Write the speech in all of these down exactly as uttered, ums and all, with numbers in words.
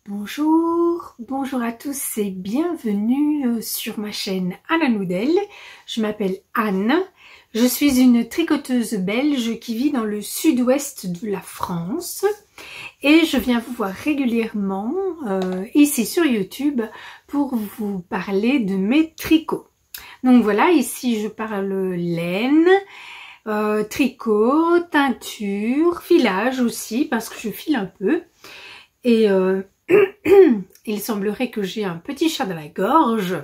Bonjour, bonjour à tous et bienvenue sur ma chaîne Anna Noudel. Je m'appelle Anne, je suis une tricoteuse belge qui vit dans le sud-ouest de la France et je viens vous voir régulièrement euh, ici sur YouTube pour vous parler de mes tricots. Donc voilà, ici je parle laine, euh, tricot, teinture, filage aussi parce que je file un peu et euh, il semblerait que j'ai un petit chat dans la gorge.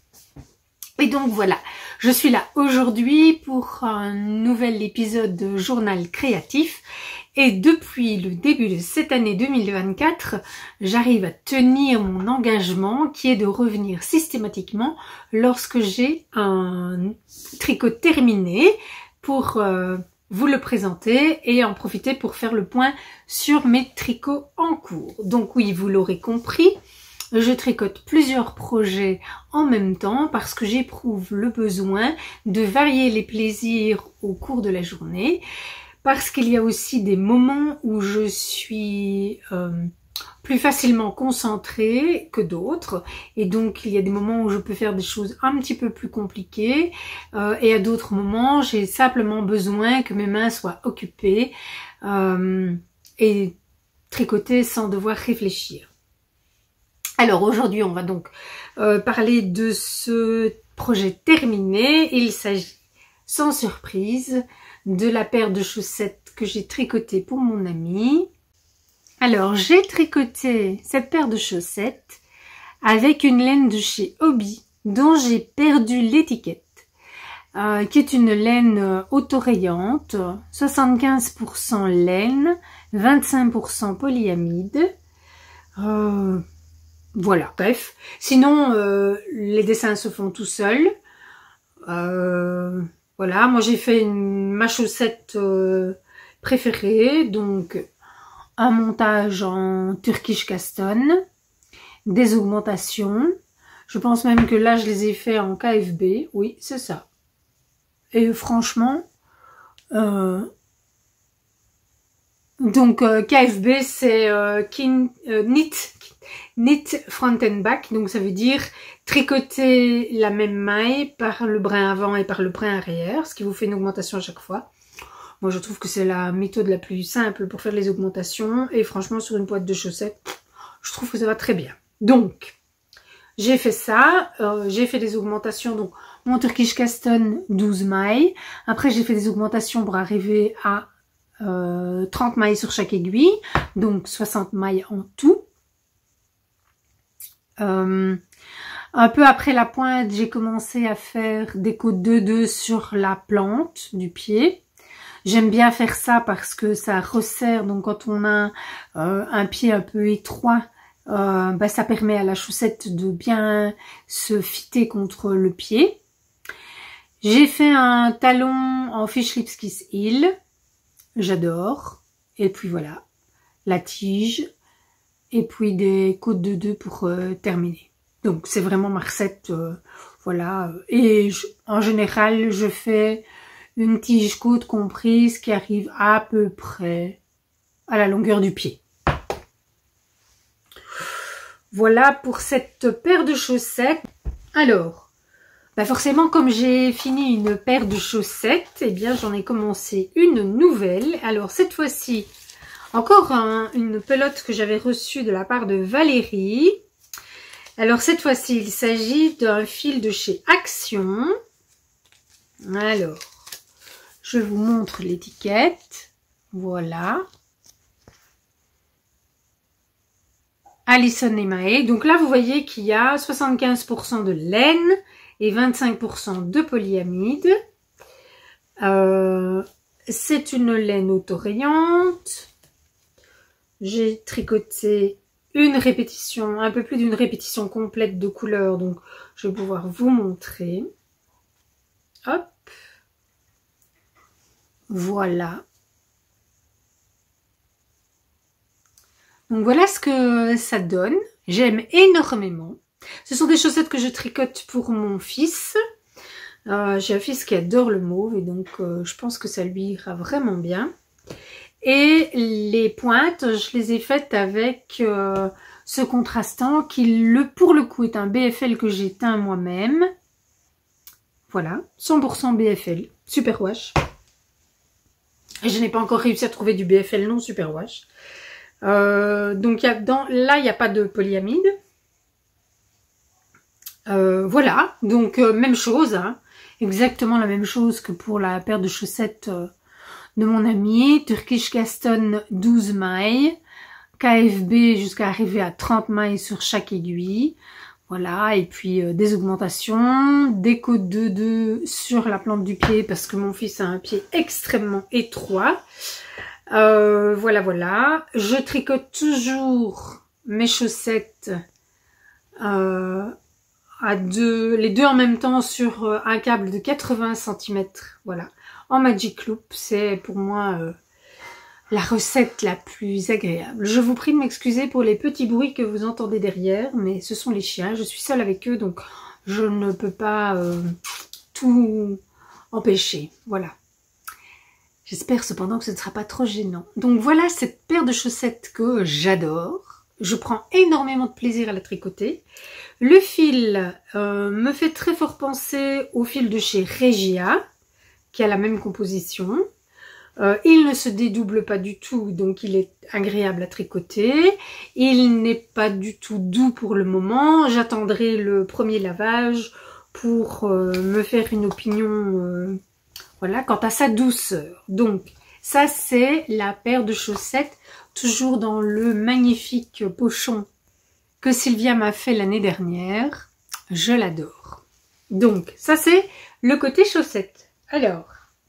Et donc voilà, je suis là aujourd'hui pour un nouvel épisode de journal créatif. Et depuis le début de cette année deux mille vingt-quatre, j'arrive à tenir mon engagement qui est de revenir systématiquement lorsque j'ai un tricot terminé pour euh, vous le présenter et en profiter pour faire le point sur mes tricots en cours. Donc oui, vous l'aurez compris, je tricote plusieurs projets en même temps parce que j'éprouve le besoin de varier les plaisirs au cours de la journée, parce qu'il y a aussi des moments où je suis euh, plus facilement concentrée que d'autres, et donc il y a des moments où je peux faire des choses un petit peu plus compliquées, euh, et à d'autres moments j'ai simplement besoin que mes mains soient occupées euh, et tricoter sans devoir réfléchir. Alors aujourd'hui on va donc euh, parler de ce projet terminé. Il s'agit sans surprise de la paire de chaussettes que j'ai tricotée pour mon ami. Alors, j'ai tricoté cette paire de chaussettes avec une laine de chez Hobbii dont j'ai perdu l'étiquette, euh, qui est une laine autorayante, soixante-quinze pour cent laine, vingt-cinq pour cent polyamide. Euh, voilà, bref. Sinon, euh, les dessins se font tout seuls. Euh, voilà, moi j'ai fait une, ma chaussette euh, préférée, donc un montage en Turkish Caston, des augmentations. Je pense même que là, je les ai fait en K F B. Oui, c'est ça. Et franchement, euh, donc euh, K F B, c'est euh, euh, knit, knit front and back. Donc ça veut dire tricoter la même maille par le brin avant et par le brin arrière, ce qui vous fait une augmentation à chaque fois. Moi, je trouve que c'est la méthode la plus simple pour faire les augmentations. Et franchement, sur une boîte de chaussettes, je trouve que ça va très bien. Donc, j'ai fait ça. Euh, j'ai fait des augmentations. Donc, mon Turkish Caston, douze mailles. Après, j'ai fait des augmentations pour arriver à euh, trente mailles sur chaque aiguille. Donc, soixante mailles en tout. Euh, un peu après la pointe, j'ai commencé à faire des côtes deux deux sur la plante du pied. J'aime bien faire ça parce que ça resserre, donc quand on a euh, un pied un peu étroit, euh, bah, ça permet à la chaussette de bien se fitter contre le pied. J'ai fait un talon en Fish Lips Kiss Heel, j'adore. Et puis voilà, la tige, et puis des côtes de deux pour euh, terminer. Donc c'est vraiment ma recette, euh, voilà. Et je, en général, je fais une tige côte comprise qui arrive à peu près à la longueur du pied. Voilà pour cette paire de chaussettes. Alors, bah forcément, comme j'ai fini une paire de chaussettes, eh bien j'en ai commencé une nouvelle. Alors cette fois-ci, encore un, une pelote que j'avais reçue de la part de Valérie. Alors cette fois-ci, il s'agit d'un fil de chez Action. Alors, je vous montre l'étiquette. Voilà. Alison et Mae. Donc là, vous voyez qu'il y a soixante-quinze pour cent de laine et vingt-cinq pour cent de polyamide. Euh, c'est une laine autorayante. J'ai tricoté une répétition, un peu plus d'une répétition complète de couleurs. Donc, je vais pouvoir vous montrer. Hop. Voilà. Donc voilà ce que ça donne. J'aime énormément. Ce sont des chaussettes que je tricote pour mon fils. Euh, J'ai un fils qui adore le mauve et donc euh, je pense que ça lui ira vraiment bien. Et les pointes, je les ai faites avec euh, ce contrastant qui, le, pour le coup, est un B F L que j'ai teint moi-même. Voilà, cent pour cent B F L, super wash. Et je n'ai pas encore réussi à trouver du B F L non super wash. Euh, donc y a dans, là, il n'y a pas de polyamide. Euh, voilà, donc euh, même chose, hein, exactement la même chose que pour la paire de chaussettes euh, de mon ami. Turkish Gaston douze mailles, K F B jusqu'à arriver à trente mailles sur chaque aiguille. Voilà, et puis euh, des augmentations, des côtes de deux sur la plante du pied parce que mon fils a un pied extrêmement étroit. Euh, voilà, voilà. Je tricote toujours mes chaussettes euh, à deux, les deux en même temps sur euh, un câble de quatre-vingts centimètres. Voilà, en Magic Loop, c'est pour moi euh, la recette la plus agréable. Je vous prie de m'excuser pour les petits bruits que vous entendez derrière, mais ce sont les chiens. Je suis seule avec eux, donc je ne peux pas euh, tout empêcher. Voilà. J'espère cependant que ce ne sera pas trop gênant. Donc voilà cette paire de chaussettes que j'adore. Je prends énormément de plaisir à la tricoter. Le fil euh, me fait très fort penser au fil de chez Regia, qui a la même composition. Euh, il ne se dédouble pas du tout, donc il est agréable à tricoter. Il n'est pas du tout doux pour le moment. J'attendrai le premier lavage pour euh, me faire une opinion euh, voilà, quant à sa douceur. Donc, ça c'est la paire de chaussettes, toujours dans le magnifique pochon que Sylvia m'a fait l'année dernière. Je l'adore. Donc, ça c'est le côté chaussettes. Alors,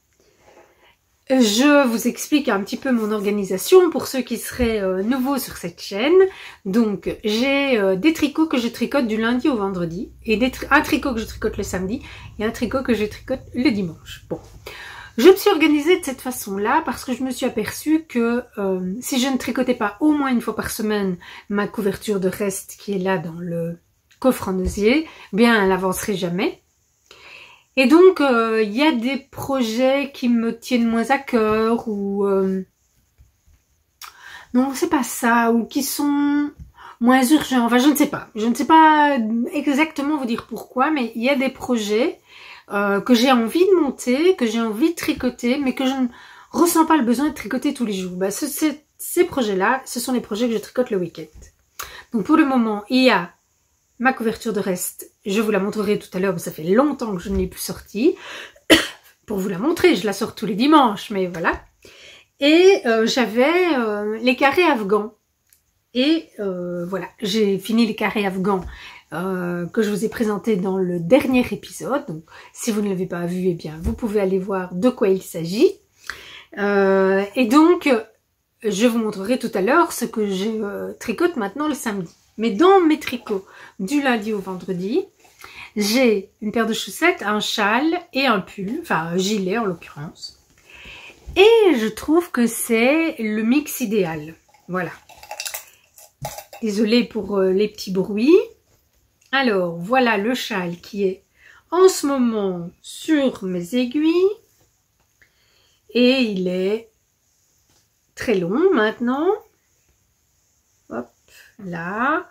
je vous explique un petit peu mon organisation pour ceux qui seraient euh, nouveaux sur cette chaîne. Donc, j'ai euh, des tricots que je tricote du lundi au vendredi, et des tri un tricot que je tricote le samedi, et un tricot que je tricote le dimanche. Bon, je me suis organisée de cette façon-là parce que je me suis aperçue que euh, si je ne tricotais pas au moins une fois par semaine ma couverture de reste qui est là dans le coffre en osier, bien elle n'avancerait jamais. Et donc, il euh, y a des projets qui me tiennent moins à cœur ou... Euh, non, c'est pas ça, ou qui sont moins urgents. Enfin, je ne sais pas. Je ne sais pas exactement vous dire pourquoi, mais il y a des projets euh, que j'ai envie de monter, que j'ai envie de tricoter, mais que je ne ressens pas le besoin de tricoter tous les jours. Bah, ce, ces, ces projets-là, ce sont les projets que je tricote le week-end. Donc, pour le moment, il y a ma couverture de reste, je vous la montrerai tout à l'heure, ça fait longtemps que je ne l'ai plus sortie. Pour vous la montrer, je la sors tous les dimanches, mais voilà. Et euh, j'avais euh, les carrés afghans. Et euh, voilà, j'ai fini les carrés afghans euh, que je vous ai présentés dans le dernier épisode. Donc, si vous ne l'avez pas vu, eh bien, vous pouvez aller voir de quoi il s'agit. Euh, et donc, je vous montrerai tout à l'heure ce que je euh, tricote maintenant le samedi. Mais dans mes tricots du lundi au vendredi, j'ai une paire de chaussettes, un châle et un pull, enfin un gilet en l'occurrence. Et je trouve que c'est le mix idéal. Voilà. Désolée pour euh, les petits bruits. Alors, voilà le châle qui est en ce moment sur mes aiguilles. Et il est très long maintenant. Hop. Là,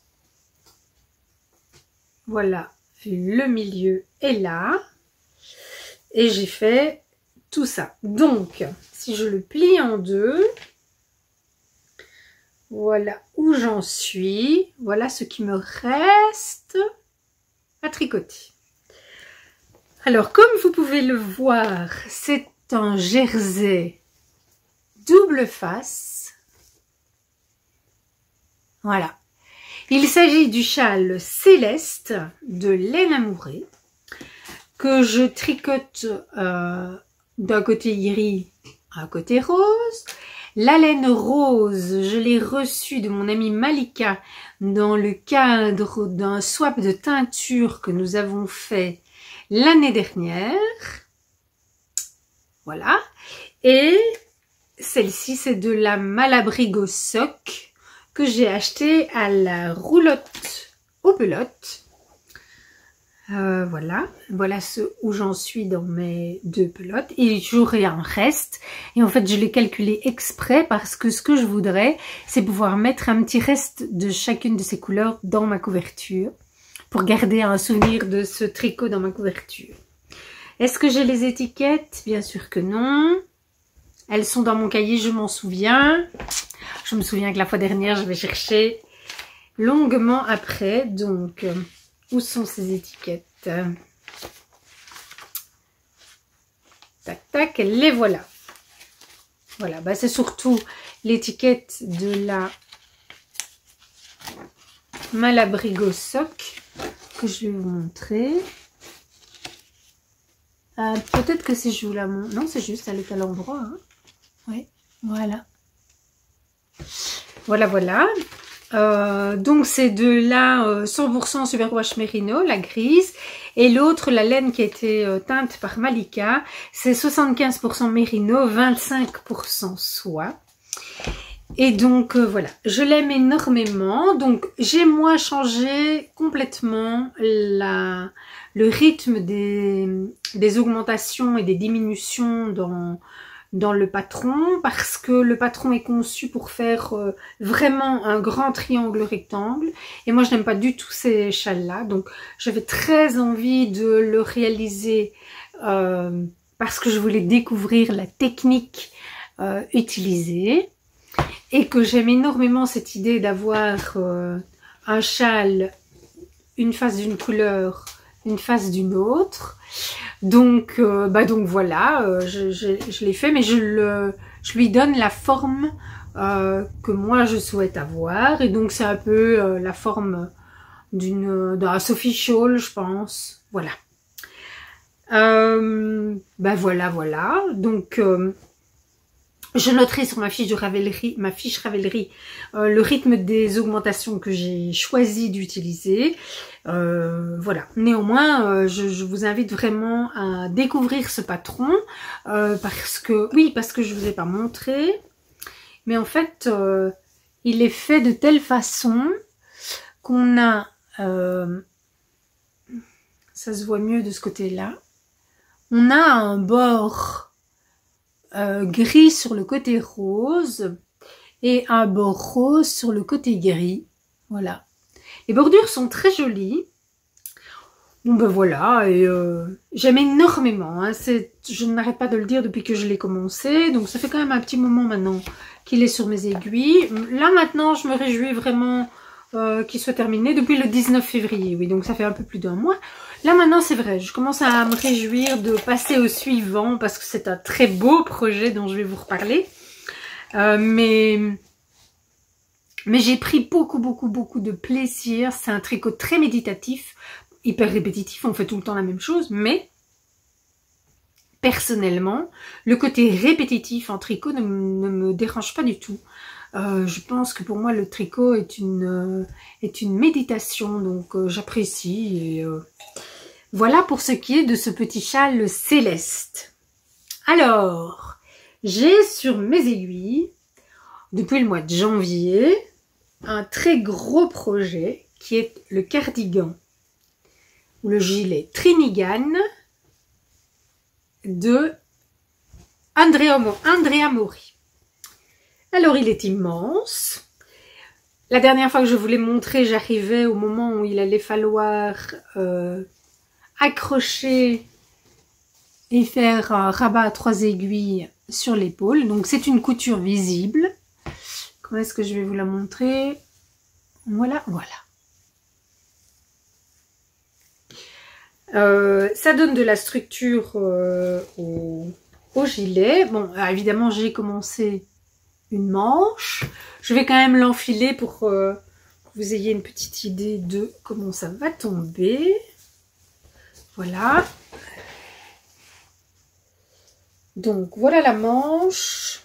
voilà, le milieu est là, et j'ai fait tout ça. Donc, si je le plie en deux, voilà où j'en suis, voilà ce qui me reste à tricoter. Alors, comme vous pouvez le voir, c'est un jersey double face. Voilà. Il s'agit du châle Céleste de laine amourée que je tricote euh, d'un côté iris à un côté rose. La laine rose, je l'ai reçue de mon amie Malika dans le cadre d'un swap de teinture que nous avons fait l'année dernière. Voilà. Et celle-ci, c'est de la Malabrigo Sock que j'ai acheté à la roulotte aux pelotes. Euh, voilà, voilà ce où j'en suis dans mes deux pelotes. Et j'aurai un reste. Et en fait, je l'ai calculé exprès parce que ce que je voudrais, c'est pouvoir mettre un petit reste de chacune de ces couleurs dans ma couverture pour garder un souvenir de ce tricot dans ma couverture. Est-ce que j'ai les étiquettes? Bien sûr que non. Elles sont dans mon cahier, je m'en souviens. Je me souviens que la fois dernière, je vais chercher longuement après. Donc, euh, où sont ces étiquettes? Tac, tac, les voilà. Voilà, bah c'est surtout l'étiquette de la Malabrigo Sock que je vais vous montrer. Euh, Peut-être que si je vous la montre... Non, c'est juste, elle est à l'endroit. Hein. Oui, voilà. Voilà, voilà. Euh, donc c'est de la euh, cent pour cent Superwash Merino, la grise, et l'autre, la laine qui a été euh, teinte par Malika, c'est soixante-quinze pour cent Merino, vingt-cinq pour cent soie. Et donc euh, voilà, je l'aime énormément. Donc j'ai moi changé complètement la, le rythme des, des augmentations et des diminutions dans... dans le patron, parce que le patron est conçu pour faire euh, vraiment un grand triangle rectangle, et moi je n'aime pas du tout ces châles là, donc j'avais très envie de le réaliser euh, parce que je voulais découvrir la technique euh, utilisée, et que j'aime énormément cette idée d'avoir euh, un châle, une face d'une couleur, une face d'une autre. Donc, euh, bah donc voilà, euh, je, je, je l'ai fait, mais je, le, je lui donne la forme euh, que moi je souhaite avoir. Et donc c'est un peu euh, la forme d'une d'un Sophie Scholl, je pense. Voilà. Euh, bah voilà, voilà. Donc euh, je noterai sur ma fiche de Ravelry, ma fiche Ravelry, euh, le rythme des augmentations que j'ai choisi d'utiliser. Euh, voilà. Néanmoins, euh, je, je vous invite vraiment à découvrir ce patron euh, parce que, oui, parce que je vous ai pas montré, mais en fait, euh, il est fait de telle façon qu'on a, euh, ça se voit mieux de ce côté-là, on a un bord Euh, gris sur le côté rose et un bord rose sur le côté gris. Voilà. Les bordures sont très jolies. Bon ben voilà, et euh, j'aime énormément. Hein. Je n'arrête pas de le dire depuis que je l'ai commencé. Donc ça fait quand même un petit moment maintenant qu'il est sur mes aiguilles. Là maintenant, je me réjouis vraiment euh, qu'il soit terminé depuis le dix-neuf février. Oui, donc ça fait un peu plus d'un mois. Là maintenant c'est vrai, je commence à me réjouir de passer au suivant parce que c'est un très beau projet dont je vais vous reparler. Euh, mais mais j'ai pris beaucoup beaucoup beaucoup de plaisir. C'est un tricot très méditatif, hyper répétitif, on fait tout le temps la même chose, mais personnellement, le côté répétitif en tricot ne, ne me dérange pas du tout. Euh, je pense que pour moi le tricot est une, euh, est une méditation, donc euh, j'apprécie. Et euh, voilà pour ce qui est de ce petit châle céleste. Alors, j'ai sur mes aiguilles, depuis le mois de janvier, un très gros projet qui est le cardigan ou le gilet Trinigan de Andrea, Andrea Mori. Alors, il est immense. La dernière fois que je vous l'ai montré, j'arrivais au moment où il allait falloir euh, accrocher et faire un rabat à trois aiguilles sur l'épaule. Donc, c'est une couture visible. Comment est-ce que je vais vous la montrer? Voilà, voilà. Euh, ça donne de la structure euh, au, au gilet. Bon, évidemment, j'ai commencé une manche. Je vais quand même l'enfiler pour euh, que vous ayez une petite idée de comment ça va tomber. Voilà. Donc, voilà la manche.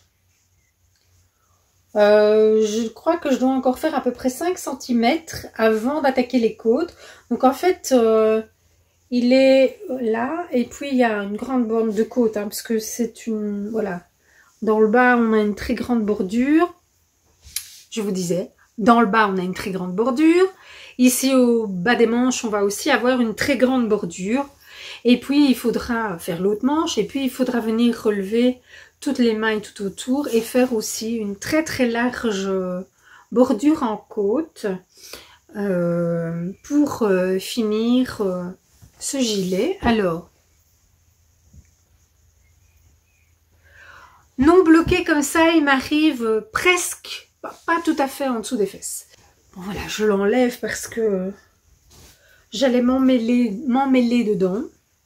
Euh, je crois que je dois encore faire à peu près cinq centimètres avant d'attaquer les côtes. Donc, en fait, euh, il est là. Et puis, il y a une grande bande de côte, hein, parce que c'est une... Voilà. Dans le bas, on a une très grande bordure. Je vous disais, Dans le bas, on a une très grande bordure. Ici, au bas des manches, on va aussi avoir une très grande bordure. Et puis, il faudra faire l'autre manche. Et puis, il faudra venir relever toutes les mailles tout autour. Et faire aussi une très très large bordure en côte. Euh, pour euh, finir euh, ce gilet. Alors, non bloqué comme ça, il m'arrive presque, pas, pas tout à fait en dessous des fesses. Bon voilà, je l'enlève parce que j'allais m'emmêler m'emmêler dedans.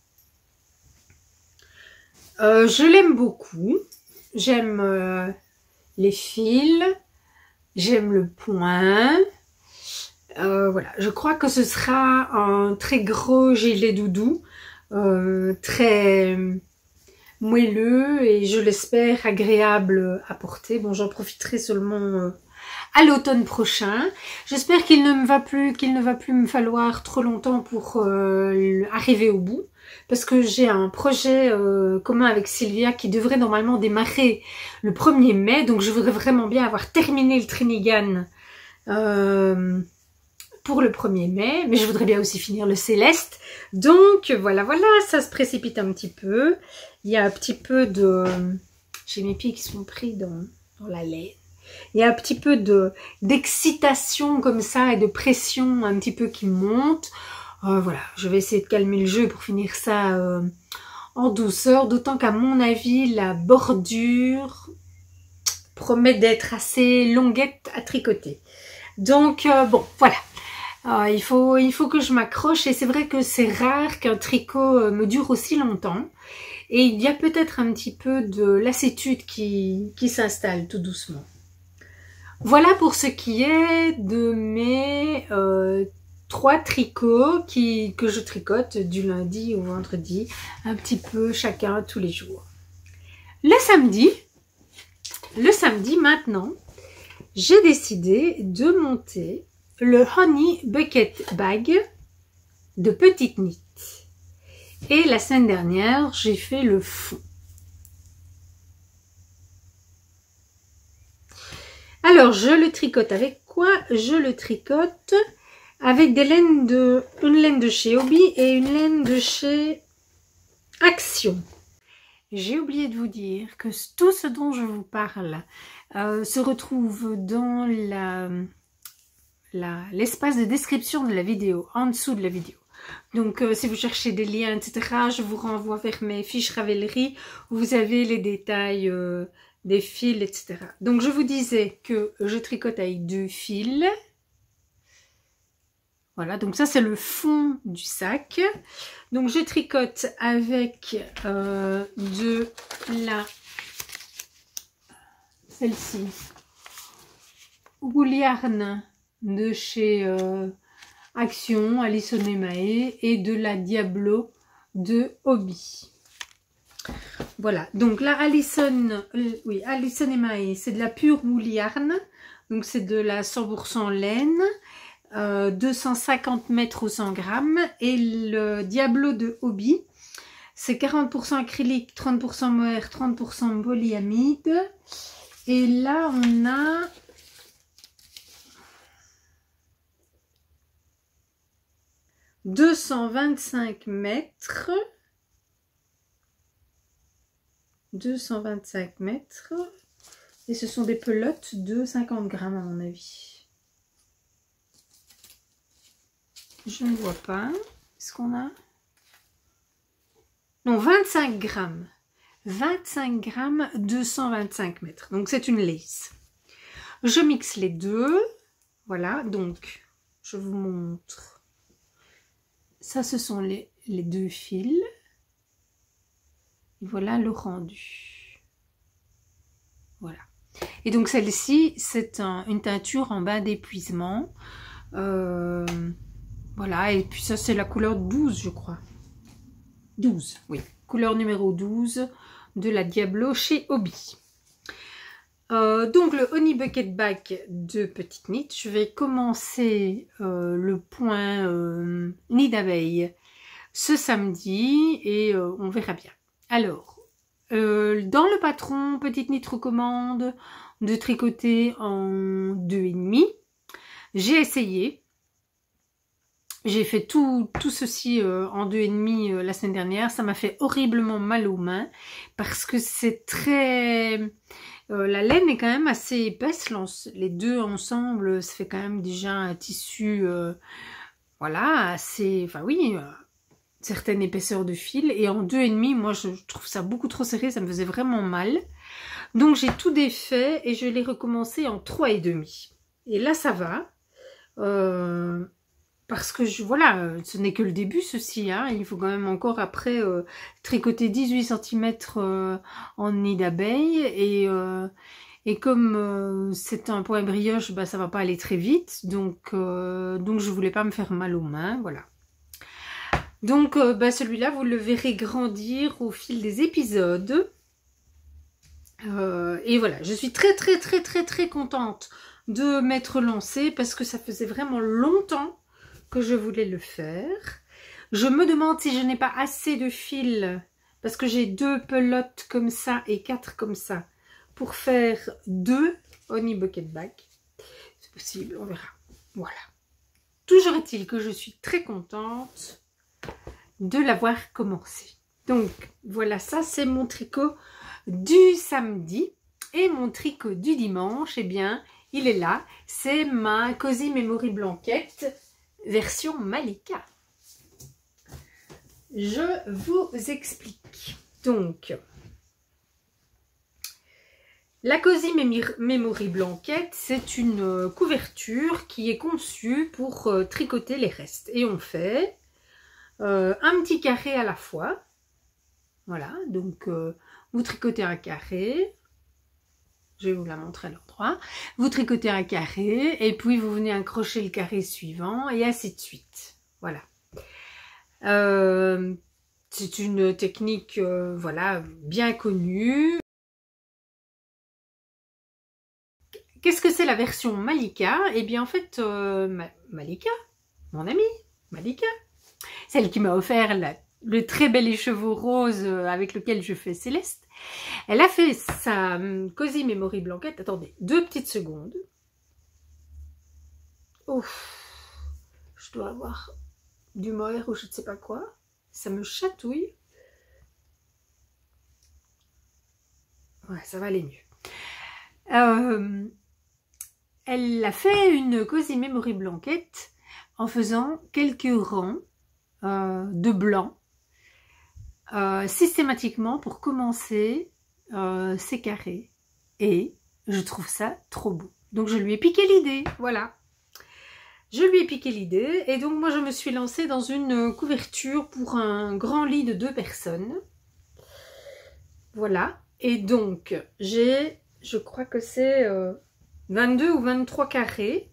Euh, je l'aime beaucoup. J'aime euh, les fils. J'aime le point. Euh, voilà, je crois que ce sera un très gros gilet doudou, euh, très moelleux et je l'espère agréable à porter. Bon, j'en profiterai seulement euh, à l'automne prochain. J'espère qu'il ne me va plus, qu'il ne va plus me falloir trop longtemps pour euh, arriver au bout, parce que j'ai un projet euh, commun avec Sylvia qui devrait normalement démarrer le premier mai, donc je voudrais vraiment bien avoir terminé le Trinigan. Euh, pour le premier mai, mais je voudrais bien aussi finir le Céleste. Donc voilà, voilà, ça se précipite un petit peu. Il y a un petit peu de... J'ai mes pieds qui sont pris dans, dans la laine. Il y a un petit peu de d'excitation comme ça et de pression un petit peu qui monte. Euh, voilà, je vais essayer de calmer le jeu pour finir ça euh, en douceur, d'autant qu'à mon avis, la bordure promet d'être assez longuette à tricoter. Donc euh, bon, voilà. Euh, il faut, il faut que je m'accroche et c'est vrai que c'est rare qu'un tricot euh, me dure aussi longtemps. Et il y a peut-être un petit peu de lassitude qui, qui s'installe tout doucement. Voilà pour ce qui est de mes euh, trois tricots qui, que je tricote du lundi au vendredi, un petit peu chacun tous les jours. Le samedi, le samedi maintenant, j'ai décidé de monter le Honey Bucket Bag de Petite Knit. Et la semaine dernière, j'ai fait le fond. Alors, je le tricote avec quoi? Je le tricote avec des laines de, une laine de chez Hobby et une laine de chez Action. J'ai oublié de vous dire que tout ce dont je vous parle euh, se retrouve dans la... l'espace de description de la vidéo, en dessous de la vidéo. Donc euh, si vous cherchez des liens, et cetera, je vous renvoie vers mes fiches Ravelry où vous avez les détails euh, des fils, et cetera. Donc je vous disais que je tricote avec deux fils. Voilà, donc ça c'est le fond du sac. Donc je tricote avec euh, de la... celle-ci, Wool Yarn de chez euh, Action, Alison et Mae, et de la Diablo de Hobby. Voilà, donc la Alison, euh, oui, Alison et Mae, c'est de la pure Wool Yarn, donc c'est de la cent pour cent laine, euh, deux cent cinquante mètres au cent grammes, et le Diablo de Hobby, c'est quarante pour cent acrylique, trente pour cent mohair, trente pour cent polyamide, et là on a deux cent vingt-cinq mètres, deux cent vingt-cinq mètres, et ce sont des pelotes de cinquante grammes à mon avis. Je ne vois pas. Est-ce qu'on a? Non, vingt-cinq grammes. vingt-cinq grammes, deux cent vingt-cinq mètres. Donc c'est une lace. Je mixe les deux. Voilà, donc je vous montre. Ça, ce sont les, les deux fils. Et voilà le rendu. Voilà. Et donc celle-ci, c'est un, une teinture en bain d'épuisement. Euh, voilà, et puis ça, c'est la couleur douze, je crois. douze, oui. Couleur numéro douze de la Diablo chez Hobby. Euh, donc le Honey Bucket Bag de Petite Knit, je vais commencer euh, le point euh, nid d'abeille ce samedi et euh, on verra bien. Alors, euh, dans le patron, Petite Knit recommande de tricoter en deux et demi. J'ai essayé. J'ai fait tout, tout ceci euh, en deux et demi euh, la semaine dernière. Ça m'a fait horriblement mal aux mains parce que c'est très... Euh, la laine est quand même assez épaisse. Les deux ensemble, ça fait quand même déjà un tissu, euh, voilà, assez... Enfin oui, euh, certaine épaisseur de fil. Et en deux et demi, moi, je trouve ça beaucoup trop serré. Ça me faisait vraiment mal. Donc, j'ai tout défait et je l'ai recommencé en trois et demi. Et là, ça va. Euh... Parce que, je, voilà, ce n'est que le début, ceci. Hein. Il faut quand même encore, après, euh, tricoter dix-huit centimètres euh, en nid d'abeille. Et, euh, et comme euh, c'est un point brioche, bah, ça va pas aller très vite. Donc, euh, donc je voulais pas me faire mal aux mains. Voilà. Donc, euh, bah, celui-là, vous le verrez grandir au fil des épisodes. Euh, et voilà, je suis très, très, très, très, très contente de m'être lancée parce que ça faisait vraiment longtemps que je voulais le faire. Je me demande si je n'ai pas assez de fil parce que j'ai deux pelotes comme ça et quatre comme ça pour faire deux Honey Bucket Bag. C'est possible, on verra. Voilà. Toujours est-il que je suis très contente de l'avoir commencé. Donc voilà, ça c'est mon tricot du samedi. Et mon tricot du dimanche, eh bien, il est là. C'est ma Cozy Memory Blanket version Malika. Je vous explique. Donc, la Cozy Memory Blanket, c'est une couverture qui est conçue pour euh, tricoter les restes. Et on fait euh, un petit carré à la fois. Voilà, donc euh, vous tricotez un carré. Je vais vous la montrer à l'endroit. Vous tricotez un carré et puis vous venez accrocher le carré suivant et ainsi de suite. Voilà. Euh, c'est une technique euh, voilà, bien connue. Qu'est-ce que c'est la version Malika? Eh bien en fait, euh, Ma Malika, mon amie, Malika, celle qui m'a offert la, le très bel écheveau rose avec lequel je fais Céleste. Elle a fait sa Cozy Memory Blanket. Attendez, deux petites secondes. Ouf, je dois avoir du mohair ou je ne sais pas quoi. Ça me chatouille. Ouais, ça va aller mieux. Euh, elle a fait une Cozy Memory Blanket en faisant quelques rangs euh, de blanc. Euh, systématiquement pour commencer euh, ces carrés et je trouve ça trop beau, donc je lui ai piqué l'idée. Voilà, je lui ai piqué l'idée et donc moi je me suis lancée dans une couverture pour un grand lit de deux personnes. Voilà, et donc j'ai, je crois que c'est euh, vingt-deux ou vingt-trois carrés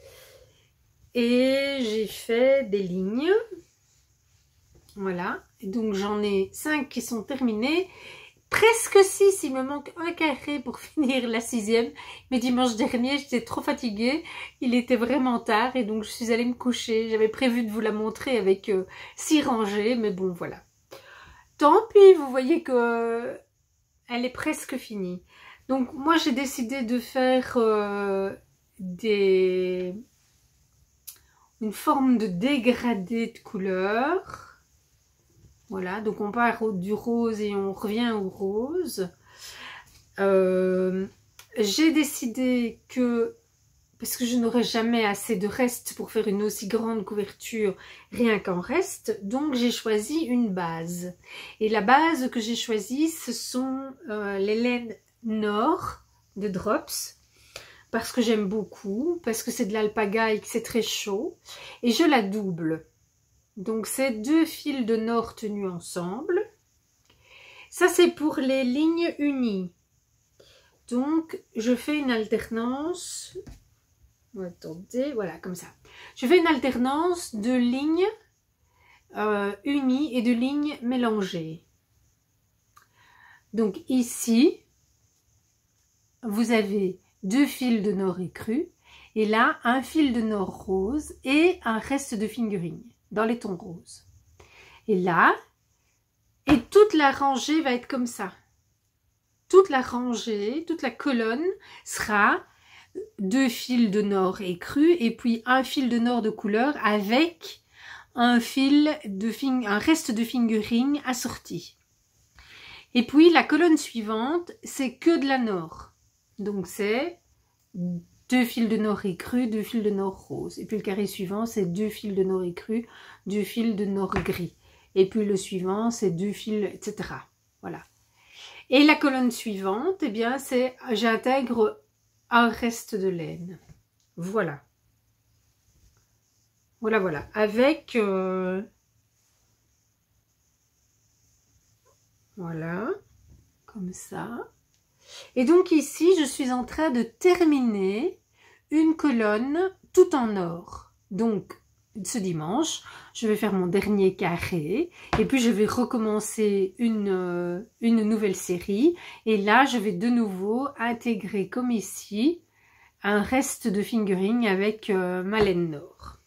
et j'ai fait des lignes. Voilà, donc j'en ai cinq qui sont terminés, presque six, il me manque un carré pour finir la sixième. Mais dimanche dernier, j'étais trop fatiguée, il était vraiment tard et donc je suis allée me coucher. J'avais prévu de vous la montrer avec euh, six rangées, mais bon voilà. Tant pis, vous voyez que euh, elle est presque finie. Donc moi j'ai décidé de faire euh, des... une forme de dégradé de couleurs. Voilà, donc on part du rose et on revient au rose. Euh, j'ai décidé que, parce que je n'aurai jamais assez de reste pour faire une aussi grande couverture, rien qu'en reste, donc j'ai choisi une base. Et la base que j'ai choisie, ce sont euh, les laines Nord de Drops, parce que j'aime beaucoup, parce que c'est de l'alpaga et que c'est très chaud. Et je la double. Donc, c'est deux fils de Nord tenus ensemble. Ça, c'est pour les lignes unies. Donc, je fais une alternance. Attendez, voilà, comme ça. Je fais une alternance de lignes euh, unies et de lignes mélangées. Donc, ici, vous avez deux fils de Nord écru. Et là, un fil de Nord rose et un reste de fingering dans les tons roses. Et là, et toute la rangée va être comme ça. Toute la rangée, toute la colonne sera deux fils de nord écrus et puis un fil de nord de couleur avec un fil de fing, un reste de fingering assorti. Et puis la colonne suivante, c'est que de la nord. Donc c'est deux fils de nord écrus, deux fils de nord rose. Et puis le carré suivant, c'est deux fils de nord écrus, deux fils de nord gris. Et puis le suivant, c'est deux fils, et cetera. Voilà. Et la colonne suivante, eh bien, c'est j'intègre un reste de laine. Voilà. Voilà, voilà. Avec... Euh, voilà. Comme ça. Et donc ici, je suis en train de terminer une colonne tout en or. Donc, ce dimanche, je vais faire mon dernier carré. Et puis, je vais recommencer une, euh, une nouvelle série. Et là, je vais de nouveau intégrer, comme ici, un reste de fingering avec euh, ma laine nord.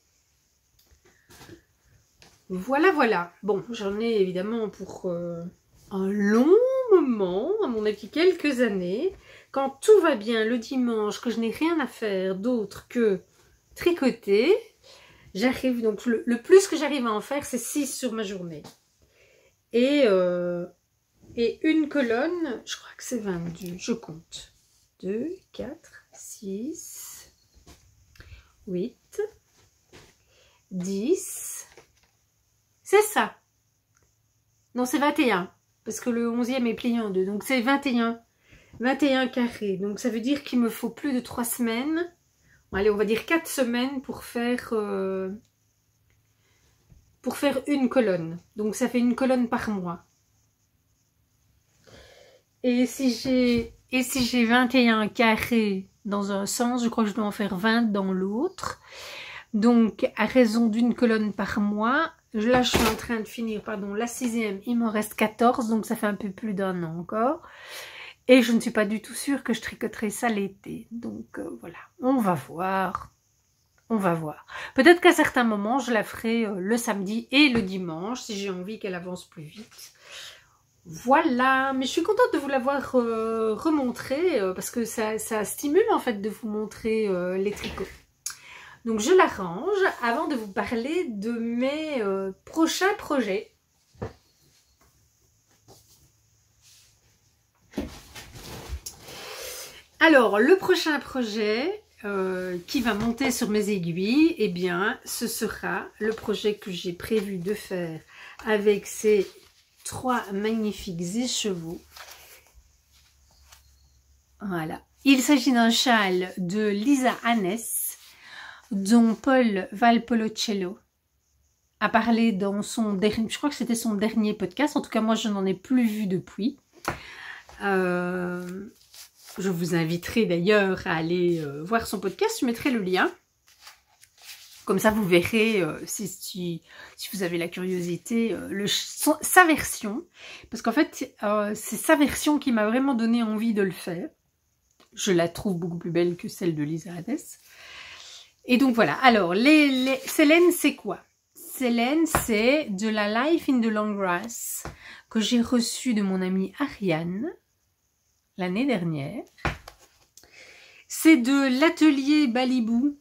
Voilà, voilà. Bon, j'en ai évidemment pour euh, un long moment, à mon avis quelques années. Quand tout va bien le dimanche, que je n'ai rien à faire d'autre que tricoter, j'arrive, donc le, le plus que j'arrive à en faire, c'est six sur ma journée. Et, euh, et une colonne, je crois que c'est vingt-deux, je compte. deux, quatre, six, huit, dix... C'est ça. Non, c'est vingt et un. Parce que le onzième est plié en deux. Donc, c'est vingt et un. vingt et un carrés. Donc, ça veut dire qu'il me faut plus de trois semaines. Bon, allez, on va dire quatre semaines pour faire, euh, pour faire une colonne. Donc, ça fait une colonne par mois. Et si j'ai, et si j'ai vingt et un carrés dans un sens, je crois que je dois en faire vingt dans l'autre. Donc, à raison d'une colonne par mois... Là, je suis en train de finir, pardon, la sixième, il m'en reste quatorze, donc ça fait un peu plus d'un an encore. Et je ne suis pas du tout sûre que je tricoterai ça l'été. Donc euh, voilà, on va voir, on va voir. Peut-être qu'à certains moments, je la ferai euh, le samedi et le dimanche, si j'ai envie qu'elle avance plus vite. Voilà, mais je suis contente de vous l'avoir euh, remontré, euh, parce que ça, ça stimule en fait de vous montrer euh, les tricots. Donc je l'arrange avant de vous parler de mes euh, prochains projets. Alors le prochain projet euh, qui va monter sur mes aiguilles, eh bien ce sera le projet que j'ai prévu de faire avec ces trois magnifiques écheveaux. Voilà. Il s'agit d'un châle de Lisa Hannes, dont Paul Valpolicella a parlé dans son dernier, je crois que c'était son dernier podcast, en tout cas moi je n'en ai plus vu depuis. Euh, je vous inviterai d'ailleurs à aller euh, voir son podcast, je mettrai le lien. Comme ça vous verrez euh, si, si, si vous avez la curiosité, euh, le, son, sa version. Parce qu'en fait euh, c'est sa version qui m'a vraiment donné envie de le faire. Je la trouve beaucoup plus belle que celle de Lisa Hannes. Et donc voilà, alors, les, les... Célène, c'est quoi? Célène, c'est de la Life in the Long Grass que j'ai reçue de mon amie Ariane l'année dernière. C'est de l'atelier Balibou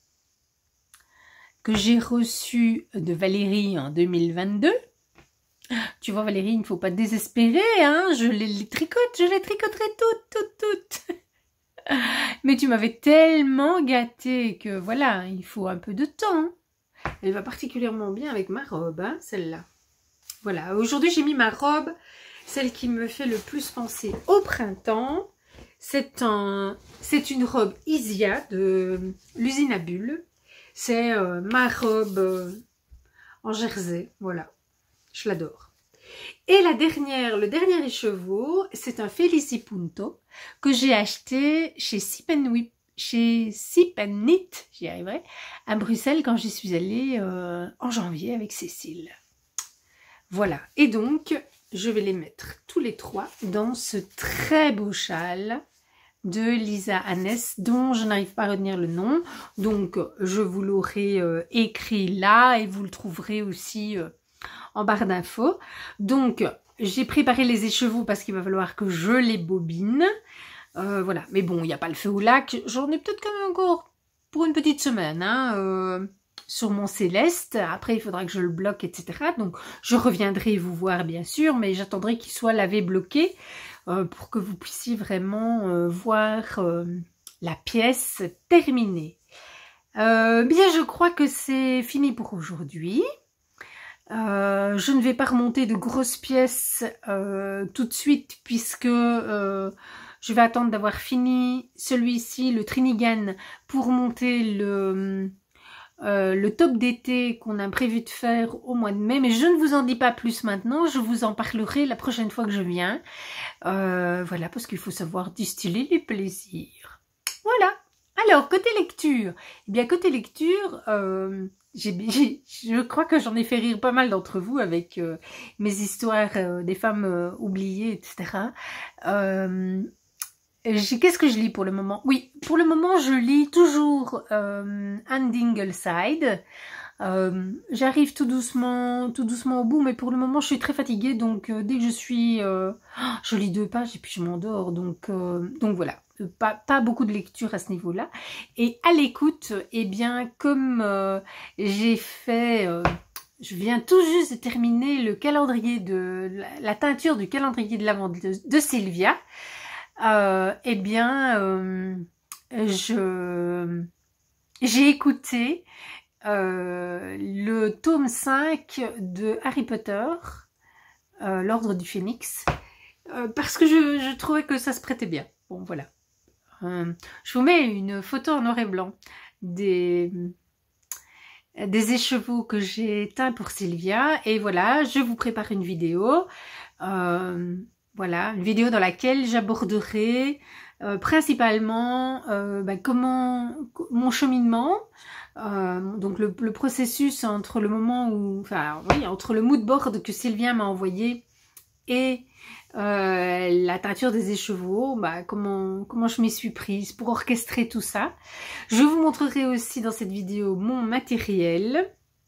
que j'ai reçu de Valérie en deux mille vingt-deux. Tu vois Valérie, il ne faut pas désespérer, hein, je les, les tricote, je les tricoterai toutes, toutes, toutes. Mais tu m'avais tellement gâtée que voilà, il faut un peu de temps. Elle va particulièrement bien avec ma robe, hein, celle-là. Voilà, aujourd'hui j'ai mis ma robe, celle qui me fait le plus penser au printemps. C'est un, c'est une robe Isia de l'usine à bulles. C'est euh, ma robe euh, en jersey, voilà, je l'adore. Et la dernière, le dernier écheveau, c'est un Felicipunto que j'ai acheté chez Sip and Whip, chez Sip and Knit, j'y arriverai, à Bruxelles quand j'y suis allée euh, en janvier avec Cécile. Voilà, et donc je vais les mettre tous les trois dans ce très beau châle de Lisa Hannes, dont je n'arrive pas à retenir le nom. Donc je vous l'aurai euh, écrit là et vous le trouverez aussi euh, en barre d'infos. Donc j'ai préparé les écheveaux parce qu'il va falloir que je les bobine. Euh, voilà, mais bon, il n'y a pas le feu au lac. J'en ai peut-être quand même encore pour une petite semaine, hein, euh, sur mon Céleste. Après, il faudra que je le bloque, et cetera. Donc, je reviendrai vous voir, bien sûr, mais j'attendrai qu'il soit lavé, bloqué, euh, pour que vous puissiez vraiment euh, voir euh, la pièce terminée. Euh, bien, je crois que c'est fini pour aujourd'hui. Euh, je ne vais pas remonter de grosses pièces euh, tout de suite, puisque euh, je vais attendre d'avoir fini celui-ci, le Trinigan, pour monter le, euh, le top d'été qu'on a prévu de faire au mois de mai. Mais je ne vous en dis pas plus maintenant, je vous en parlerai la prochaine fois que je viens. Euh, voilà, parce qu'il faut savoir distiller les plaisirs. Voilà. Alors, côté lecture, eh bien, côté lecture, euh, j'ai, je crois que j'en ai fait rire pas mal d'entre vous avec euh, mes histoires euh, des femmes euh, oubliées, et cetera. Euh, Qu'est-ce que je lis pour le moment? Oui, pour le moment, je lis toujours euh, Anne d'Ingleside. Euh, J'arrive tout doucement, tout doucement au bout, mais pour le moment, je suis très fatiguée, donc euh, dès que je suis... Euh, oh, je lis deux pages et puis je m'endors, donc, euh, donc voilà. Pas, pas beaucoup de lecture à ce niveau-là. Et à l'écoute, eh bien, comme euh, j'ai fait... Euh, je viens tout juste de terminer le calendrier de... La, la teinture du calendrier de l'Avent de, de Sylvia. Euh, eh bien, euh, je j'ai écouté euh, le tome cinq de Harry Potter, euh, l'Ordre du Phénix, euh, parce que je, je trouvais que ça se prêtait bien. Bon, voilà. Euh, je vous mets une photo en noir et blanc des, des écheveaux que j'ai teints pour Sylvia. Et voilà, je vous prépare une vidéo. Euh, Voilà, une vidéo dans laquelle j'aborderai euh, principalement euh, bah, comment mon cheminement, euh, donc le, le processus entre le moment où, enfin oui, entre le mood board que Sylvia m'a envoyé et euh, la teinture des écheveaux, bah, comment comment je m'y suis prise pour orchestrer tout ça. Je vous montrerai aussi dans cette vidéo mon matériel.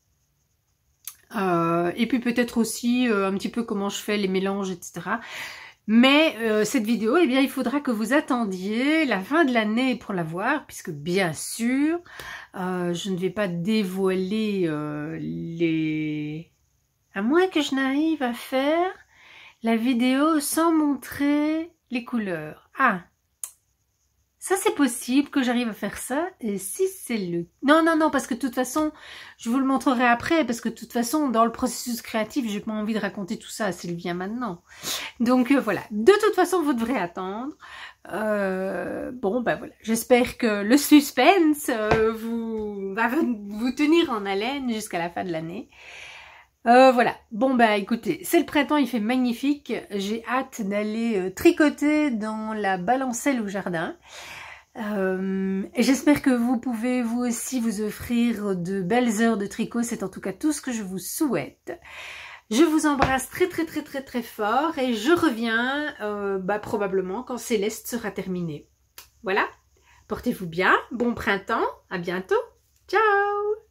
Euh, et puis peut-être aussi euh, un petit peu comment je fais les mélanges, et cetera. Mais euh, cette vidéo, eh bien, il faudra que vous attendiez la fin de l'année pour la voir, puisque bien sûr, euh, je ne vais pas dévoiler euh, les... À moins que je n'arrive à faire la vidéo sans montrer les couleurs. Ah, ça c'est possible que j'arrive à faire ça, et si c'est le... Non, non, non, parce que de toute façon, je vous le montrerai après, parce que de toute façon, dans le processus créatif, j'ai pas envie de raconter tout ça à Sylvia maintenant. Donc euh, voilà, de toute façon, vous devrez attendre. Euh, bon, ben voilà, j'espère que le suspense euh, vous va vous tenir en haleine jusqu'à la fin de l'année. Euh, voilà, bon bah écoutez, c'est le printemps, il fait magnifique, j'ai hâte d'aller euh, tricoter dans la balancelle au jardin. Euh, J'espère que vous pouvez vous aussi vous offrir de belles heures de tricot, c'est en tout cas tout ce que je vous souhaite. Je vous embrasse très très très très très fort et je reviens euh, bah, probablement quand Céleste sera terminée. Voilà, portez-vous bien, bon printemps, à bientôt, ciao!